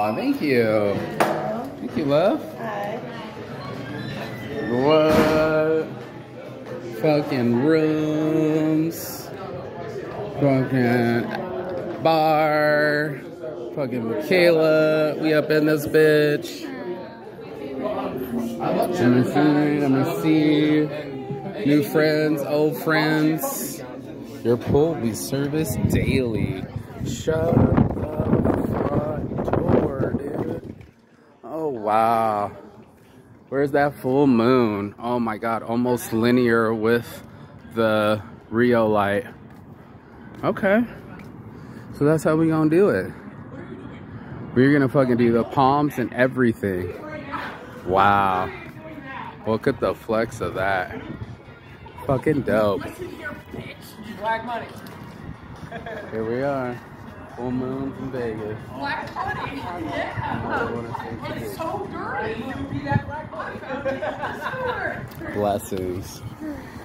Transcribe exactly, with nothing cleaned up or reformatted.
Aw, thank you. Thank you, love. Hi. What? Fucking rooms. Fucking bar. Fucking Michaela. We up in this bitch. Let me see. Let me see. New friends, old friends. Your pool will be serviced daily. Shut the front door, dude. Oh, wow. Where's that full moon? Oh my God, almost linear with the Rio light. Okay. So that's how we gonna do it. We're gonna fucking do the palms and everything. Wow. Look at the flex of that. Fucking dope. Black money. Here we are. Full moon in Vegas. Black money. Yeah. It's so dirty. You be that black money. Blessings.